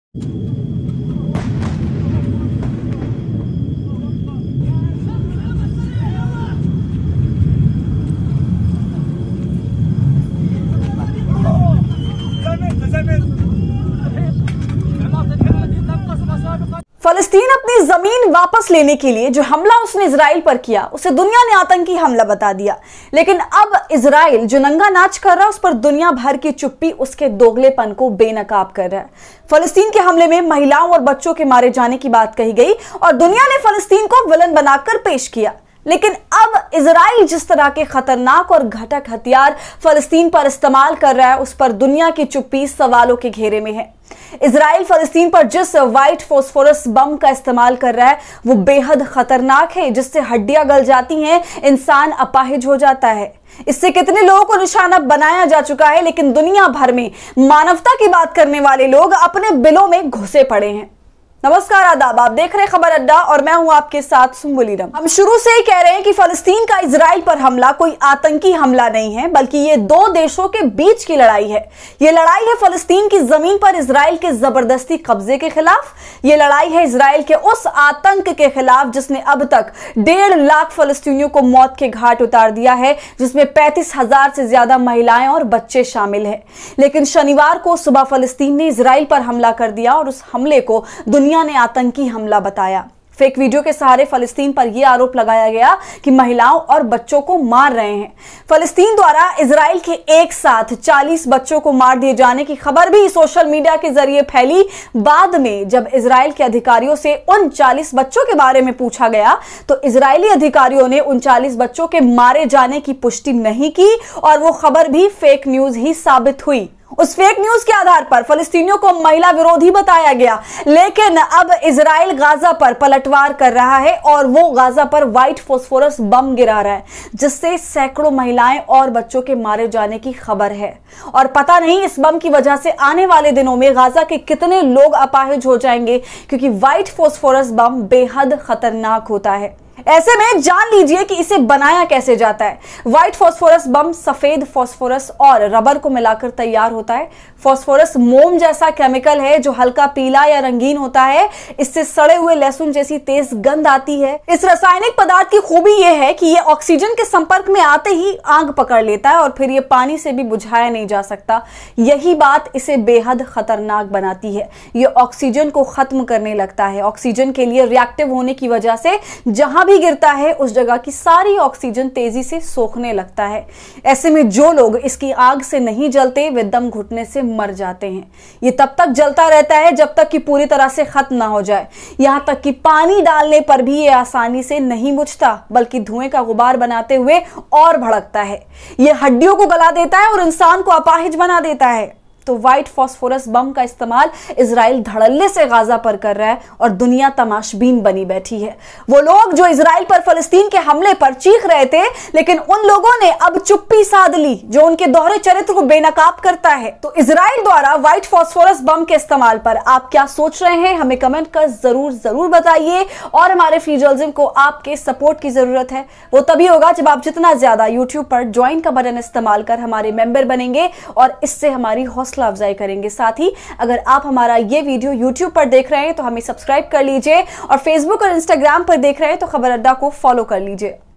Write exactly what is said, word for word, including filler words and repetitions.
फलस्तीन अपनी जमीन वापस लेने के लिए जो हमला उसने इजराइल पर किया उसे दुनिया ने आतंकी हमला बता दिया। लेकिन अब इजराइल जो नंगा नाच कर रहा है उस पर दुनिया भर की चुप्पी उसके दोगलेपन को बेनकाब कर रहा है। फलस्तीन के हमले में महिलाओं और बच्चों के मारे जाने की बात कही गई और दुनिया ने फलस्तीन को विलन बनाकर पेश किया। लेकिन अब इजराइल जिस तरह के खतरनाक और घातक हथियार फलस्तीन पर इस्तेमाल कर रहा है उस पर दुनिया की चुप्पी सवालों के घेरे में है। इजराइल फलस्तीन पर जिस व्हाइट फास्फोरस बम का इस्तेमाल कर रहा है वो बेहद खतरनाक है, जिससे हड्डियां गल जाती हैं, इंसान अपाहिज हो जाता है। इससे कितने लोगों को निशाना बनाया जा चुका है, लेकिन दुनिया भर में मानवता की बात करने वाले लोग अपने बिलों में घुसे पड़े हैं। नमस्कार, आदाब, आप देख रहे हैं खबर अड्डा और मैं हूं आपके साथ सुम्बुलीरम। हम शुरू से ही कह रहे हैं कि फलस्तीन का इजराइल पर हमला कोई आतंकी हमला नहीं है, बल्कि ये दो देशों के बीच की लड़ाई है। ये लड़ाई है फलस्तीन की जमीन पर इजराइल के जबरदस्ती कब्जे के खिलाफ। ये लड़ाई है इजराइल के उस आतंक के खिलाफ जिसने अब तक डेढ़ लाख फलस्तीनियों को मौत के घाट उतार दिया है, जिसमें पैंतीस हजार से ज्यादा महिलाएं और बच्चे शामिल हैं। लेकिन शनिवार को सुबह फलस्तीन ने इजराइल पर हमला कर दिया और उस हमले को दुनिया ने आतंकी हमला बताया। फेक वीडियो के सहारे फलस्तीन पर यह आरोप लगाया गया कि महिलाओं और बच्चों को मार रहे हैं। फलस्तीन द्वारा इजराइल के एक साथ चालीस बच्चों को मार दिए जाने की खबर भी सोशल मीडिया के जरिए फैली। बाद में जब इजराइल के अधिकारियों से उन चालीस बच्चों के बारे में पूछा गया तो इजरायली अधिकारियों ने उन चालीस बच्चों के मारे जाने की पुष्टि नहीं की और वो खबर भी फेक न्यूज ही साबित हुई। उस फेक न्यूज के आधार पर फलस्तीनियों को महिला विरोधी बताया गया। लेकिन अब इजराइल गाजा पर पलटवार कर रहा है और वो गाजा पर व्हाइट फास्फोरस बम गिरा रहा है, जिससे सैकड़ों महिलाएं और बच्चों के मारे जाने की खबर है। और पता नहीं इस बम की वजह से आने वाले दिनों में गाजा के कितने लोग अपाहिज हो जाएंगे, क्योंकि व्हाइट फास्फोरस बम बेहद खतरनाक होता है। ऐसे में जान लीजिए कि इसे बनाया कैसे जाता है। व्हाइट फास्फोरस बम सफेद फास्फोरस और रबर को मिलाकर तैयार होता है। फास्फोरस मोम जैसा केमिकल है जो हल्का पीला या रंगीन होता है। इससे सड़े हुए लहसुन जैसी तेज गंध आती है। इस रासायनिक पदार्थ की खूबी यह है कि यह ऑक्सीजन के संपर्क में आते ही आग पकड़ लेता है और फिर यह पानी से भी बुझाया नहीं जा सकता। यही बात इसे बेहद खतरनाक बनाती है। यह ऑक्सीजन को खत्म करने लगता है। ऑक्सीजन के लिए रिएक्टिव होने की वजह से जहां भी गिरता है उस जगह की सारी ऑक्सीजन तेजी से सोखने लगता है। ऐसे में जो लोग इसकी आग से नहीं जलते वे दम घुटने से मर जाते हैं। ये तब तक जलता रहता है जब तक कि पूरी तरह से खत्म ना हो जाए। यहां तक कि पानी डालने पर भी ये आसानी से नहीं बुझता, बल्कि धुएं का गुबार बनाते हुए और भड़कता है। ये हड्डियों को गला देता है और इंसान को अपाहिज बना देता है। तो व्हाइट फास्फोरस बम का इस्तेमाल इजराइल धड़ल्ले से गाजा पर कर रहा है और दुनिया तमाशबीन बनी बैठी है। वो लोग जो इजराइल पर फलस्तीन के हमले पर चीख रहे थे, लेकिन उन लोगों ने अब चुप्पी साध ली, जो उनके दोहरे चरित्र को बेनकाब करता है। तो इजराइल द्वारा व्हाइट फास्फोरस बम के इस्तेमाल पर आप क्या सोच रहे हैं, हमें कमेंट कर जरूर जरूर बताइए। और हमारे फ्री जर्नलिज्म को आपके सपोर्ट की जरूरत है। वो तभी होगा जब आप जितना ज्यादा यूट्यूब पर ज्वाइन का बटन इस्तेमाल कर हमारे मेंबर बनेंगे और इससे हमारी हौसला अफजाई करेंगे। साथ ही अगर आप हमारा ये वीडियो YouTube पर देख रहे हैं तो हमें सब्सक्राइब कर लीजिए और Facebook और Instagram पर देख रहे हैं तो खबर अड्डा को फॉलो कर लीजिए।